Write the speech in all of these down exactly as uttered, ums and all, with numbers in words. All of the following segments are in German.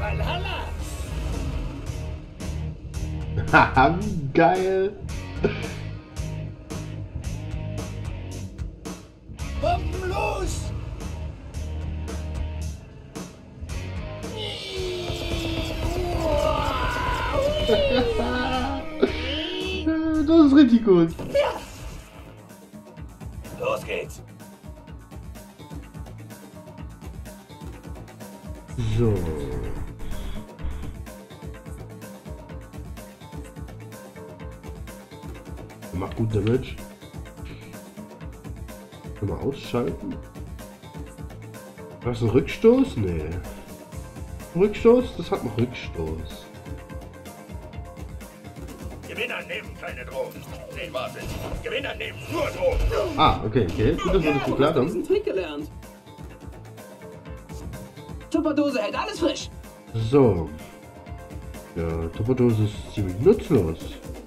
Valhalla! Haha, geil! Bomben los! Das ist richtig gut. Ja. Los geht's! So. Macht gut Damage. Können wir ausschalten? Was, ein Rückstoß? Nee. Rückstoß? Das hat noch Rückstoß. Gewinner nehmen keine Drogen. Nee, warte. Gewinner nehmen nur Drogen. Ah, okay, okay. Gut, dass wir das geklärt Ich habe haben. diesen Trick gelernt. Tupperdose hält alles frisch. So. Ja, Tupperdose ist ziemlich nutzlos.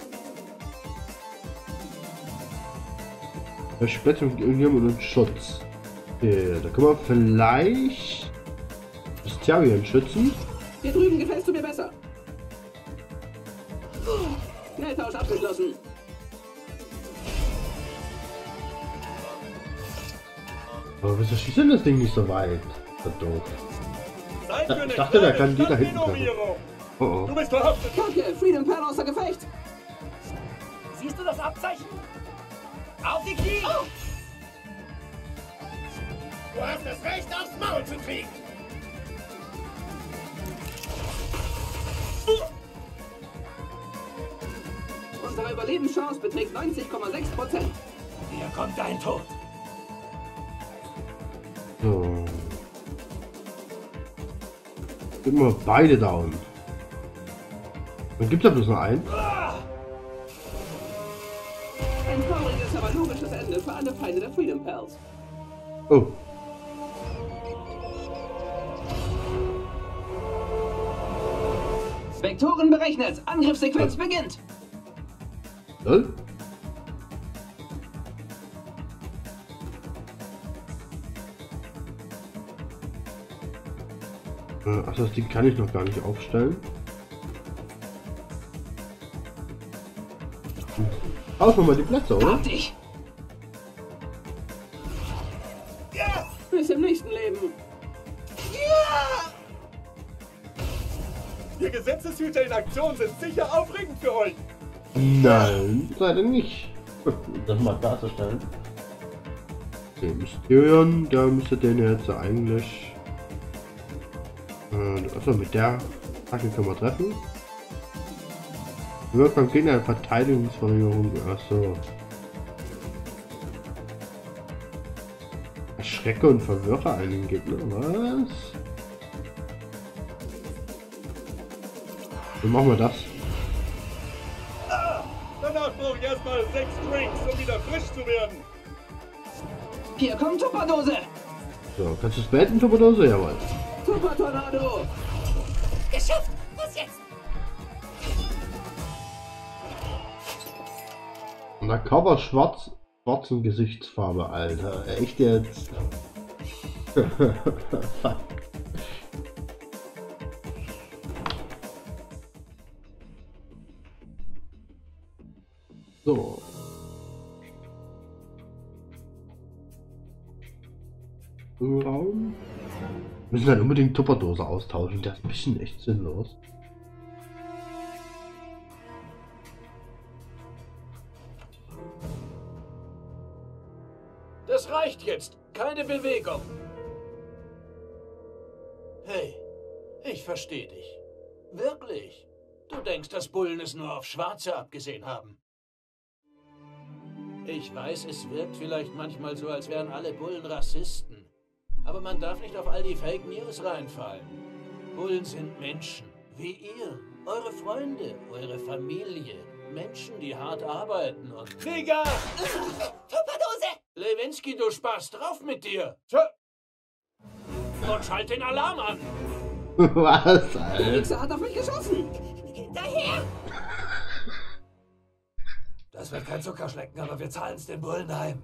Er später mit irgendjemandem einen Schutz. Okay, da können wir vielleicht Mysterien schützen. Hier drüben gefällst du mir besser. Schnelltausch abgeschlossen. Aber wieso schießt denn das Ding nicht so weit? Das ist doof. Zeit für eine Ich dachte, der kleine kann die da hinten treffen. Stadtrenovierung. Oh oh. Du bist verhaftet. Kacke, Freedom Pal außer Gefecht. Siehst du das Abzeichen? Auf die Knie! Du hast das Recht, aufs Maul zu kriegen! Unsere Überlebenschance beträgt neunzig Komma sechs Prozent. Hier kommt dein Tod. So. Immer beide down. Dann gibt es ja bloß noch einen. Ein trauriges, aber logisches Ende für alle Feinde der Freedom Pals. Oh. Vektoren berechnet. Angriffssequenz beginnt. Lol. Äh, Ach, das Ding kann ich noch gar nicht aufstellen. Tauschen wir mal die Plätze, oder? Hab dich. Ja! Bis im nächsten Leben. Ja! Die Gesetzeshüter in Aktion sind sicher aufregend für euch. Nein, leider nicht. Das mal darzustellen. Okay, Mysterion, da müsste den jetzt eigentlich. Äh, achso, mit der Attacke können wir treffen. Wirkt beim Gegner eine Verteidigungsverringerung. Achso. Erschrecke und verwirre einen Gegner. Was? Wie machen wir das? Ah, danach brauche ich erstmal sechs Drinks, um wieder frisch zu werden. Hier kommt Tupperdose. So, kannst du es beenden, Tupperdose? Jawohl. Tuppertornado. Geschafft! Was jetzt? Undercover schwarz, schwarzen Gesichtsfarbe, Alter. Echt jetzt? Fuck. So. Raum. Wir müssen halt unbedingt Tupperdose austauschen. Das ist ein bisschen echt sinnlos. Das reicht jetzt. Keine Bewegung. Hey, ich verstehe dich. Wirklich. Du denkst, dass Bullen es nur auf Schwarze abgesehen haben. Ich weiß, es wirkt vielleicht manchmal so, als wären alle Bullen Rassisten. Aber man darf nicht auf all die Fake News reinfallen. Bullen sind Menschen, wie ihr, eure Freunde, eure Familie. Menschen, die hart arbeiten und... Krieger! Tupperdose! Lewinsky, du Spaß, drauf mit dir! Tschö. Und schalt den Alarm an! Was, Der Alter? Wichser hat auf mich geschossen. Hinterher! Das wird kein Zuckerschlecken, aber wir zahlen es den Bullen heim.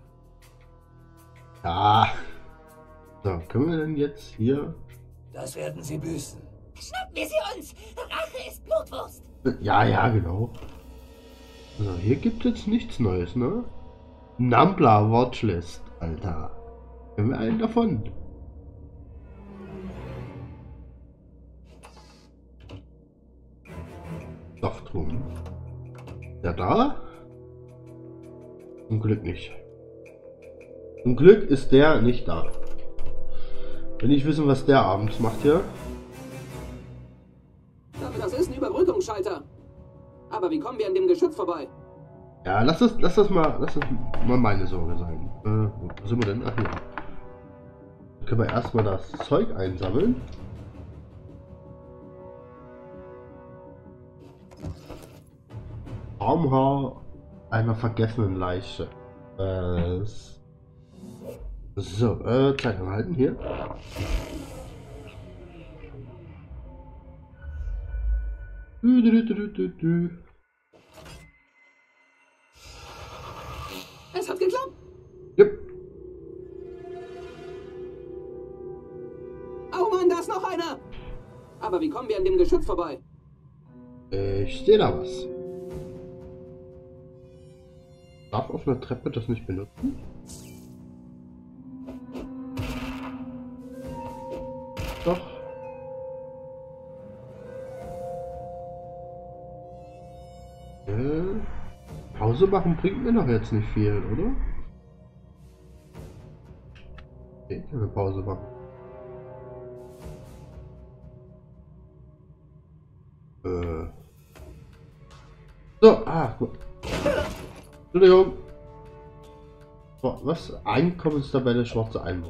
Ja. So, können wir denn jetzt hier? Das werden sie büßen. Schnappen wie sie uns. Rache ist Blutwurst. Ja, ja, genau. Also hier gibt es jetzt nichts Neues, ne? Nambla Watchlist, Alter. Haben wir einen davon? Softrum. Ja, da? Zum Glück nicht. Zum Glück ist der nicht da. Will nicht wissen, was der abends macht hier. Das ist ein Überbrückungsschalter. Aber wie kommen wir an dem Geschütz vorbei? Ja, lass das, lass das mal, lass das mal meine Sorge sein. Äh, wo sind wir denn? Ach hier. Dann können wir erstmal das Zeug einsammeln. Armhaar einer vergessenen Leiche. Äh, so, äh, Zeit anhalten hier. Du, du, du, du, du, du. Es hat geklappt. Yep. Oh Mann, da ist noch einer. Aber wie kommen wir an dem Geschütz vorbei? Ich sehe da was. Darf auf einer Treppe das nicht benutzen? Doch. Äh, Pause machen bringt mir doch jetzt nicht viel, oder? Okay, eine Pause machen. Äh. So, ah, gut. Entschuldigung. So, was? Einkommenstabelle schwarze Einbruch.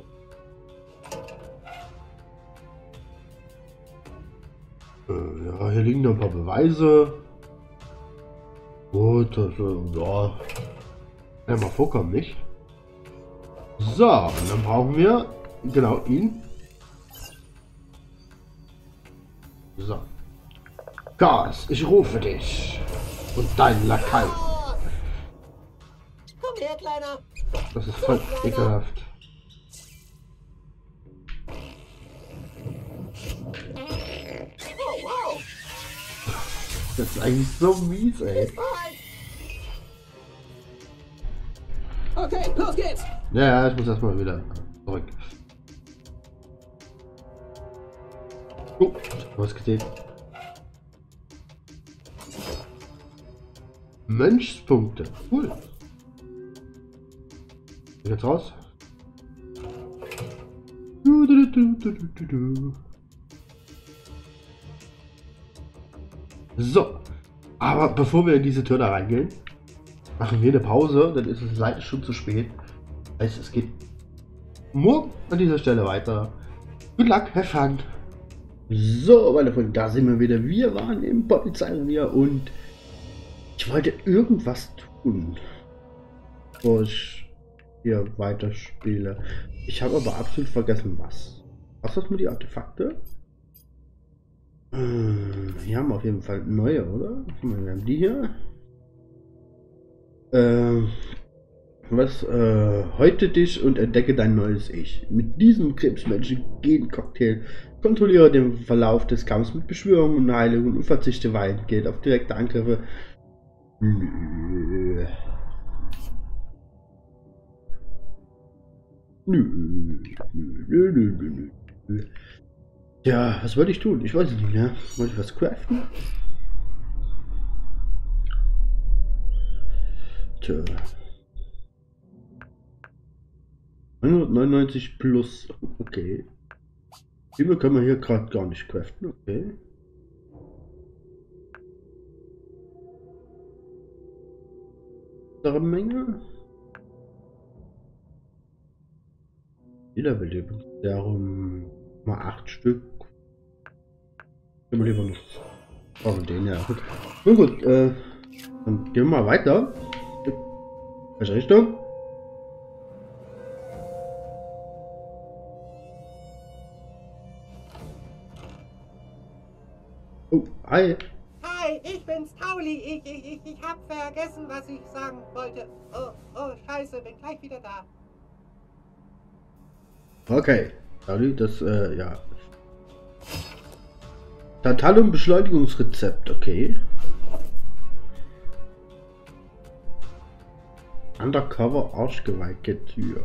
Äh, ja, hier liegen noch ein paar Beweise. Gut, das, äh, ja. Ja, mal vorkommen, nicht? So, und dann brauchen wir genau ihn. So. Gas, ich rufe dich. Und dein Lakai. Komm her, Kleiner. Das ist voll ekelhaft. Oh, wow. Das ist eigentlich so mies, ey. Okay, los geht's. Ja, ja, ich muss erstmal wieder zurück. Oh, was gesehen? Mönchspunkte. Cool. Jetzt raus. Du, du, du, du, du, du, du. So. Aber bevor wir in diese Tür da reingehen, machen wir eine Pause, dann ist es leider schon zu spät. Heißt, es geht morgen an dieser Stelle weiter. Good luck, have fun. So, meine Freunde, da sind wir wieder. Wir waren im Polizeirevier und ich wollte irgendwas tun, bevor ich hier weiterspiele. Ich habe aber absolut vergessen, was. Was ist mit die Artefakte? Wir haben auf jeden Fall neue, oder? Wir haben die hier. Ähm, was? Äh, häute dich und entdecke dein neues Ich. Mit diesem Krebsmenschen-Gen-Cocktail kontrolliere den Verlauf des Kampfs mit Beschwörungen und Heilungen und verzichte weitgehend auf direkte Angriffe. Nö. Nö. Nö, nö, nö, nö, nö. Ja, was wollte ich tun? Ich weiß es nicht mehr. Wollte ich was craften? Tja. hundertneunundneunzig plus. Okay. Die können wir hier gerade gar nicht craften. Okay. Andere Menge. Wiederbelebungsserum mal acht Stück. Immer lieber noch. Brauchen den ja. Gut. Nun gut, äh, dann gehen wir mal weiter. Welche Richtung? Oh, hi. Hi, ich bin's, Pauli. Ich, ich, ich, ich hab vergessen, was ich sagen wollte. Oh, oh, scheiße, bin gleich wieder da. Okay, Pauli, das, äh, ja. Tantalum Beschleunigungsrezept, okay. Undercover Arschgeweihgetür.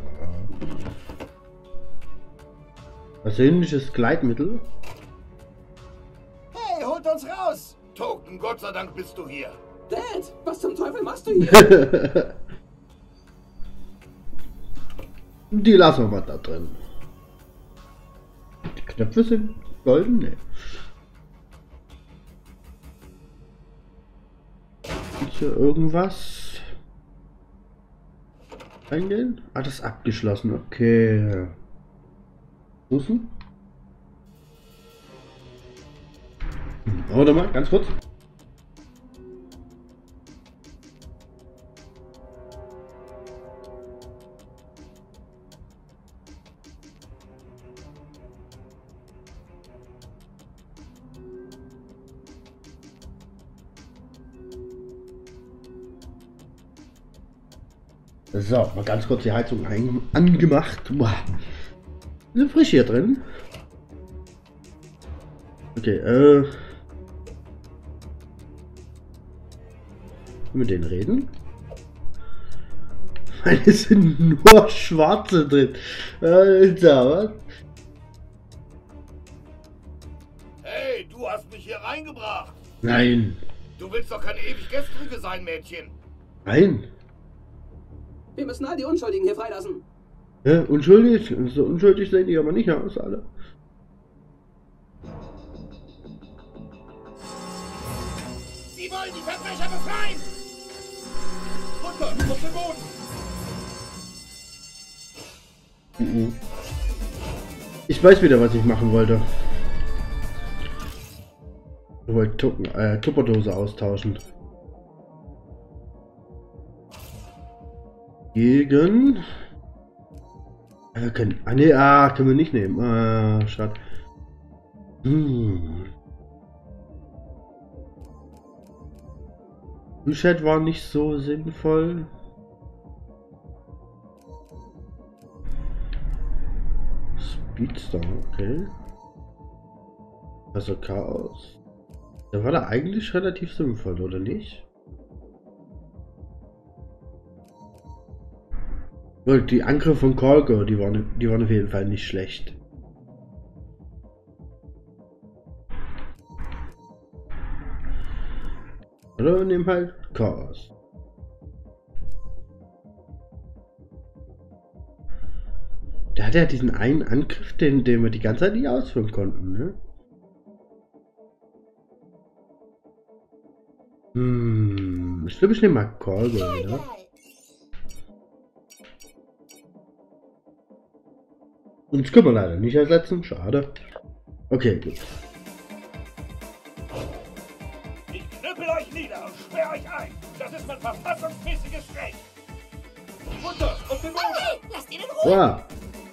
Persönliches Gleitmittel. Hey, holt uns raus! Token, Gott sei Dank bist du hier. Dad, was zum Teufel machst du hier? Die lassen wir mal da drin. Die Knöpfe sind golden? Nee. Ist hier irgendwas? Eingehen? Ah, das ist abgeschlossen. Okay. Russen? Hm, warte mal, ganz kurz. So, mal ganz kurz die Heizung ein angemacht. Boah. Ist frisch hier drin. Okay, äh. Mit denen reden. Es sind nur Schwarze drin. Alter, was? Hey, du hast mich hier reingebracht. Nein. Du willst doch keine ewig gestrige sein, Mädchen. Nein. Wir müssen all die Unschuldigen hier freilassen. Ja, unschuldig. So unschuldig sehen die aber nicht aus, alle. Sie wollen die Verbrecher befreien. Runter, auf den Boden. Mhm. Ich weiß wieder, was ich machen wollte. Ich wollte Tuppen, äh, Tupperdose austauschen. Gegen... Wir können... Ah, nee, ah, können wir nicht nehmen. Ah, schade. Hm. Reset war nicht so sinnvoll. Speedstar, okay. Also Chaos. Der war da eigentlich relativ sinnvoll, oder nicht? Die Angriffe von Kolgo, die waren, die waren auf jeden Fall nicht schlecht. Oder wir nehmen halt Chaos. Der hat ja diesen einen Angriff, den, den wir die ganze Zeit nicht ausführen konnten, ne? Hm, ich glaube, ich nehme mal Kolgo, ne? Uns können wir leider nicht ersetzen, schade. Okay, gut. Ich knüppel euch nieder und sperre euch ein. Das ist mein verfassungsmäßiges Recht. Runter, auf den Boden. Okay, lasst ihn in Ruhe! Ja.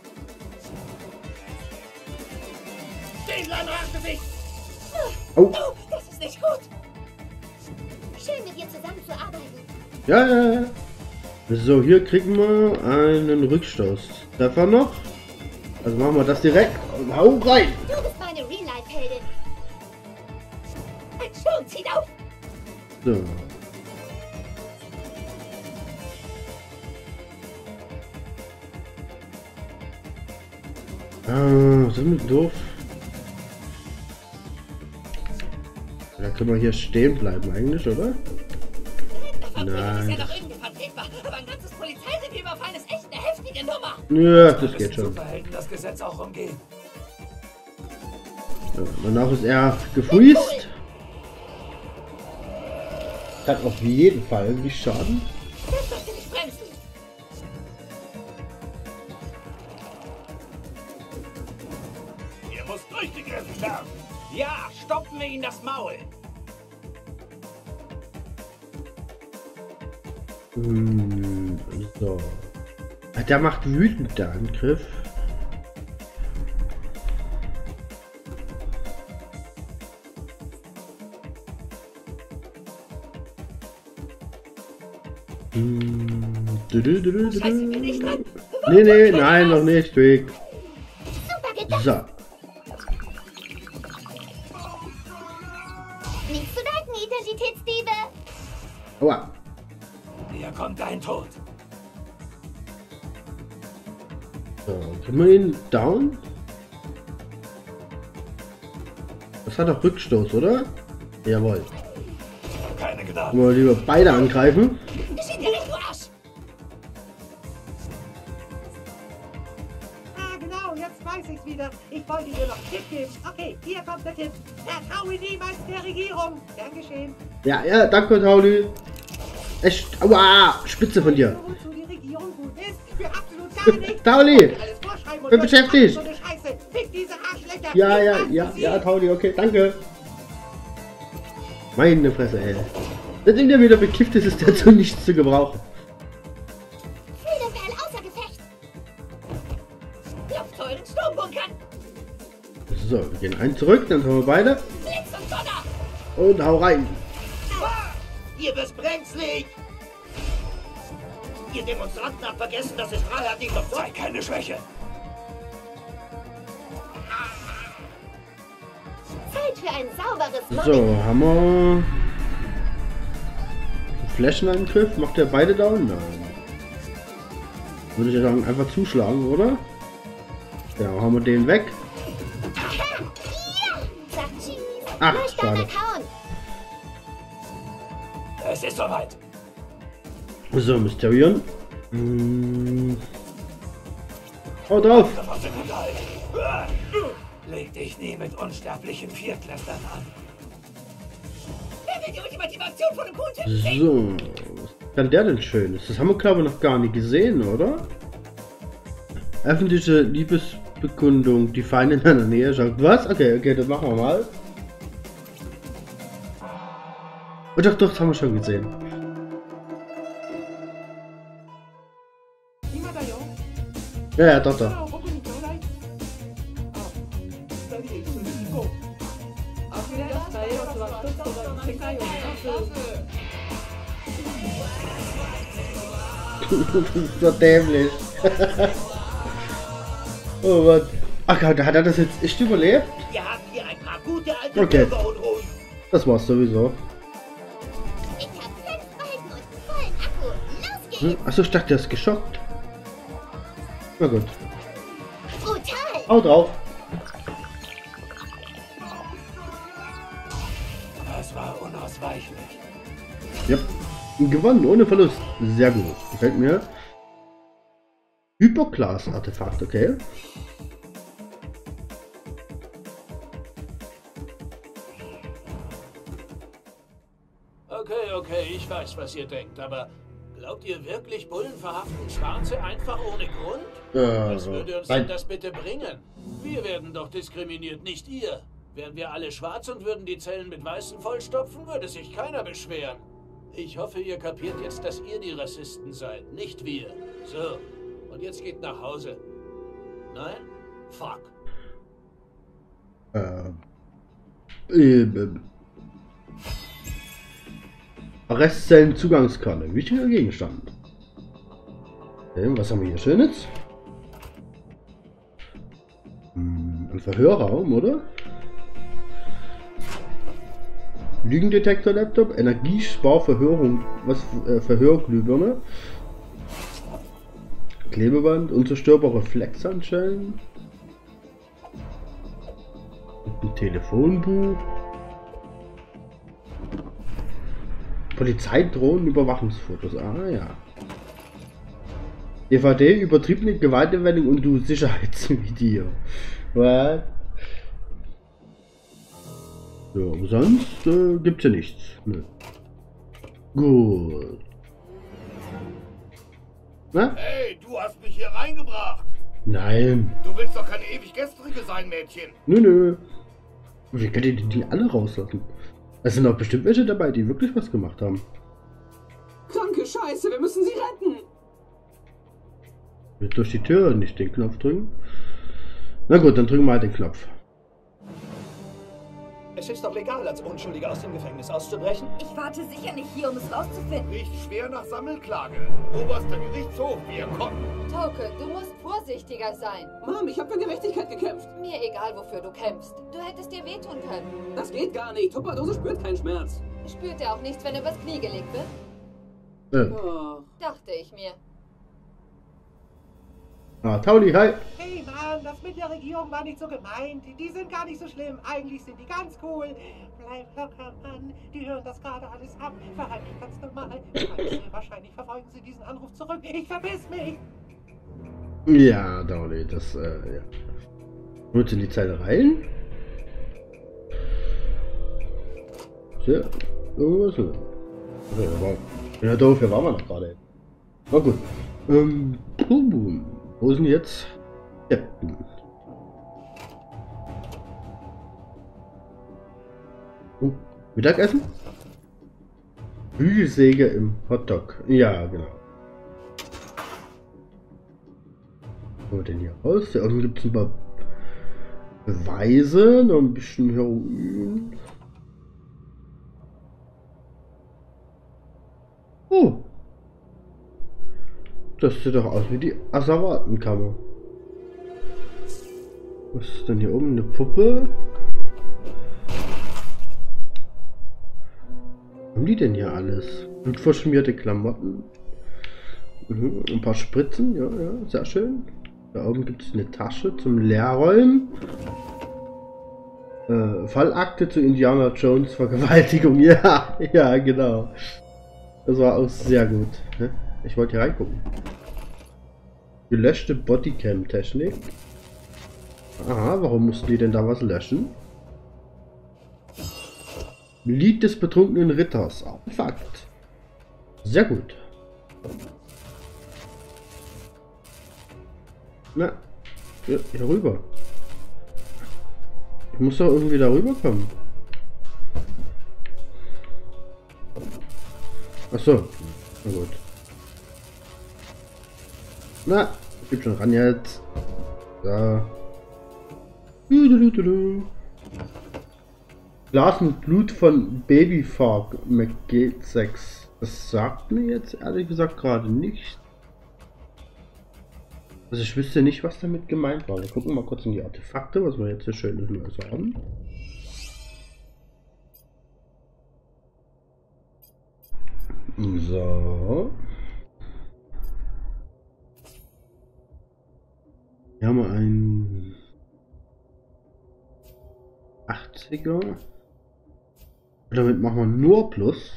Den Landratgesicht. Oh. Oh, das ist nicht gut! Schön, mit dir zusammenzuarbeiten. Ja, ja, ja. So, hier kriegen wir einen Rückstoß. Treffer noch. Also machen wir das direkt und hau rein. Du bist meine Real-Life-Heldin. Ein Schon, zieht auf! So. Ah, sind wir doof. Da können wir hier stehen bleiben eigentlich, oder? Nein. Ist ja noch irgendwie vertretbar, aber ein ganzes Polizeirevier überfallen ist echt eine heftige Nummer. Ja, das geht schon. Superhelden das Gesetz auch umgehen. Ja, danach ist er gefreezed. Hat auf jeden Fall nicht Schaden. Das darfst du nicht bremsen. Ihr müsst durchgegriffen sterben. Ja, stopfen wir ihn das Maul. Hm, so. Der macht wütend, der Angriff. Hm, du, du, du, du, du. Scheiße, bin ich dran? Nee, nee, nein, noch nicht, Twig. Super gedacht. So. Identitätsdiebe! Aua. Hier kommt dein Tod. So, können wir ihn down? Das hat doch Rückstoß, oder? Jawohl. Keine Gnade. Wollen wir lieber beide angreifen? Geschieht dir nicht, du Arsch! Ah, genau, jetzt weiß ich's wieder. Ich wollte dir noch einen Tipp geben. Okay, hier kommt der Tipp. Vertraue niemals der Regierung. Gern geschehen. Ja, ja, danke, Tauli. Echt, aua, Spitze von dir. Wozu die Regierung gut ist, für absolut gar nichts. Tauli, Alles vorschreiben und bin beschäftigt. so eine Scheiße. Fick diese Arschlöcher. Ja, Ich ja, hasse ja, sie. ja, Tauli, okay, danke. Meine Fresse, ey. Das Ding, der wieder bekifft ist, ist der zu nichts zu gebrauchen. Fühl den Kerl außer Gefecht! Klopft euren Sturmbunkern! So, wir gehen einen zurück, dann kommen wir beide. Blitz und Donner! Und hau rein. Ihr wisst brenzlig! Ihr Demonstranten habt vergessen, dass es Freiheit nicht auf Sei keine Schwäche. Zeit für ein sauberes Mobbing! So, haben wir Flächenangriff. Macht der beide down? Nein. Würde ich ja sagen, einfach zuschlagen, oder? Ja, haben wir den weg. Aha! Ja! Sag Cheese! Ach, Möchte einer schade. kauen! Es ist soweit. So, Mysterion. Hm. Hau drauf! Das hast du gut gehalten. Leg dich nie mit unsterblichen Viertklässlern an. Wer will die ultimative Aktion von dem Kuhn sehen? So, was kann der denn Schönes? Das haben wir, glaube ich, noch gar nicht gesehen, oder? Öffentliche Liebesbekundung, die Feinde in deiner Nähe schaut. Was? Okay, okay, das machen wir mal. Oh, doch, doch, das haben wir schon gesehen. Niemand da, jo? Ja, ja, doch, doch. 僕にちょうだい。あ、二人で一緒に行こう。 溢れ出したエロスは一つとなり世界を満たす。 Das ist so dämlich. Oh Mann. Ach Gott, hat er das jetzt echt überlebt? Wir haben hier ein paar gute alte Okay. Bürgerunruhen. Das war's sowieso. Ich hab fünf Balken und einen vollen Akku! Los Hm? geht's! Achso, ich dachte, der ist geschockt. Na gut. Brutal! Hau drauf. Das war unausweichlich. Ja. Gewonnen, ohne Verlust. Sehr gut. Gefällt mir. Hyperglas-Artefakt, okay. Okay, okay, ich weiß, was ihr denkt, aber glaubt ihr wirklich, Bullen verhaften Schwarze einfach ohne Grund? Was Äh, würde uns nein. denn das bitte bringen? Wir werden doch diskriminiert, nicht ihr. Wären wir alle schwarz und würden die Zellen mit Weißen vollstopfen, würde sich keiner beschweren. Ich hoffe, ihr kapiert jetzt, dass ihr die Rassisten seid, nicht wir. So, und jetzt geht nach Hause. Nein? Fuck. Äh, äh, Arrestzellen Zugangskarte. Wichtiger Gegenstand. Okay, was haben wir hier Schönes? Hm, ein Verhörraum, oder? Lügendetektor-Laptop, Energiesparverhörung, was äh, Verhörglühbirne, Klebeband, unzerstörbare Reflexhandschellen, ein Telefonbuch, Polizeidrohnen, Überwachungsfotos, ah ja. D V D, übertriebene Gewaltanwendung und du Sicherheitsvideo. What? So, aber sonst äh, gibt's ja nichts. Nö. Gut. Na? Hey, du hast mich hier reingebracht. Nein. Du willst doch keine ewig gestrige sein, Mädchen. Nö, nö. Wie könnt ihr die, die alle rauslassen? Es sind doch bestimmt welche dabei, die wirklich was gemacht haben. Kranke Scheiße, wir müssen sie retten! Mit durch die Tür nicht den Knopf drücken. Na gut, dann drücken wir halt den Knopf. Es ist doch legal, als Unschuldiger aus dem Gefängnis auszubrechen. Ich warte sicher nicht hier, um es rauszufinden. Riecht schwer nach Sammelklage. Oberster Gerichtshof, wir kommen. Toke, du musst vorsichtiger sein. Mom, ich habe für Gerechtigkeit gekämpft. Mir egal, wofür du kämpfst. Du hättest dir wehtun können. Das geht gar nicht. Tupperdose spürt keinen Schmerz. Spürt er auch nichts, wenn er übers Knie gelegt wird? Ja. Oh. Dachte ich mir. Ah, Tauli, hi. Hey Mann, das mit der Regierung war nicht so gemeint. Die sind gar nicht so schlimm. Eigentlich sind die ganz cool. Bleib locker, Mann. Die hören das gerade alles ab. Verhalten dich ganz normal. Scheiße, wahrscheinlich verfolgen sie diesen Anruf zurück. Ich verpiss mich. Ja, Tauli, das, äh, ja. Nutze die Zeile rein. Ja, irgendwas. Ja, war, ja, doof, hier waren wir noch gerade. Na gut. Ähm, boom, boom. Wo sind jetzt Captain? Oh, Mittagessen? Bügelsäge im Hotdog. Ja, genau. Was haben wir denn hier raus? Da unten gibt es ein paar Beweise. Noch ein bisschen Heroin. Oh. Das sieht doch aus wie die Asservatenkammer. Was ist denn hier oben? Eine Puppe? Was haben die denn hier alles? Blutverschmierte Klamotten. Mhm. Ein paar Spritzen, ja, ja, sehr schön. Da oben gibt es eine Tasche zum Leerräumen. Äh, Fallakte zu Indiana Jones Vergewaltigung. Ja, ja, genau. Das war auch sehr gut. Ich wollte hier reingucken. Gelöschte Bodycam-Technik. Aha, warum mussten die denn da was löschen? Lied des betrunkenen Ritters. Auch ein Fakt. Sehr gut. Na, hier, hier rüber. Ich muss doch irgendwie da rüber kommen. Ach so. Na gut. Na, ich geb schon ran jetzt. Da. Du, du, du, du. Glas mit Blut von Babyfog M G sechs. Das sagt mir jetzt ehrlich gesagt gerade nicht. Also ich wüsste nicht, was damit gemeint war. Wir gucken mal kurz in die Artefakte, was wir jetzt hier schönes Neues haben. So. Hier haben wir einen achtziger. Damit machen wir nur Plus.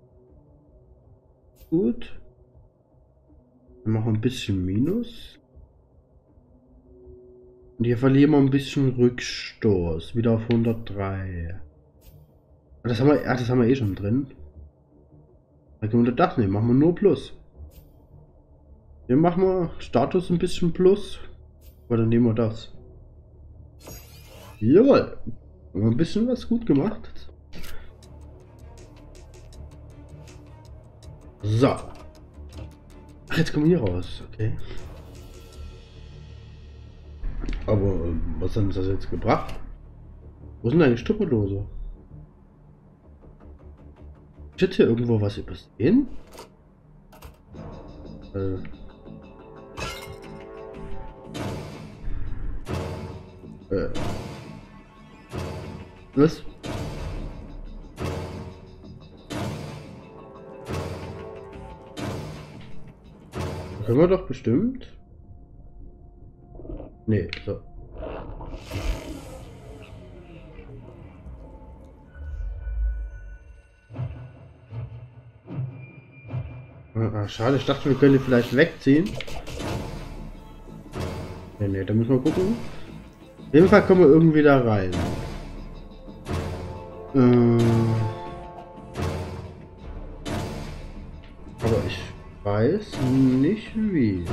Gut. Dann machen wir ein bisschen Minus. Und hier verlieren wir ein bisschen Rückstoß. Wieder auf hundertdrei. Das haben wir, ach, das haben wir eh schon drin. Da können wir das nehmen. Machen wir nur Plus. Hier machen wir Status ein bisschen Plus. Aber dann nehmen wir das. Jawohl. Haben wir ein bisschen was gut gemacht. So. Ach, jetzt kommen wir hier raus. Okay. Aber äh, was hat uns das jetzt gebracht? Wo sind eigentlich Tupperdose? Ich hätte hier irgendwo was übersehen. Äh. Äh. Was? Können wir doch bestimmt. Nee, so. Ah, schade, ich dachte, wir können die vielleicht wegziehen. Nee, nee, da müssen wir gucken. Auf jeden Fall kommen wir irgendwie da rein. Ähm Aber ich weiß nicht wie.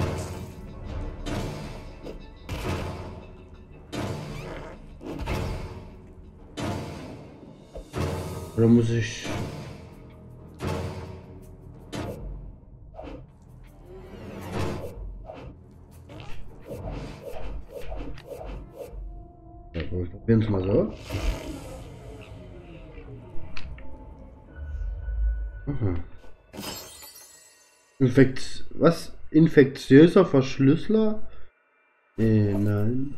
Oder muss ich... Ja, wir probieren es mal so. Aha. Infekt... Was? Infektiöser Verschlüsseler? Äh, nein.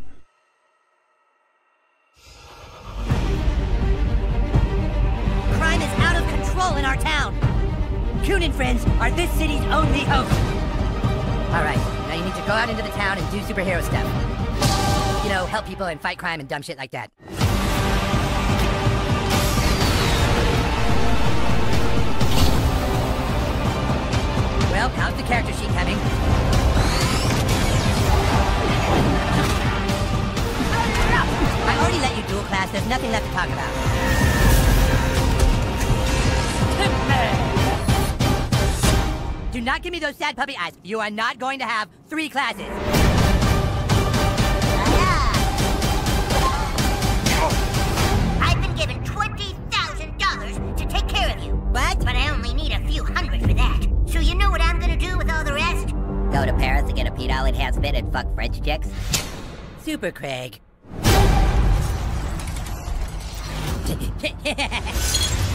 Crime is out of control. our town. Coon and friends are this city's only hope. All right, now you need to go out into the town and do superhero stuff. You know, help people and fight crime and dumb shit like that. Well, how's the character sheet coming? I already let you dual class, there's nothing left to talk about. Do not give me those sad puppy eyes. You are not going to have three classes. I've been given twenty thousand dollars to take care of you. What? But I only need a few hundred for that. So you know what I'm gonna do with all the rest? Go to Paris to get a Pete Allen fit and fuck French chicks? Super Craig.